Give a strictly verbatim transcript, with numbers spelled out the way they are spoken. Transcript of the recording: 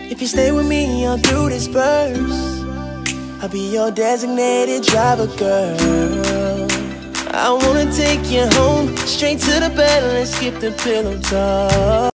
If you stay with me all through this verse, I'll be your designated driver, girl. I wanna take you home, straight to the bed, let's skip the pillow talk.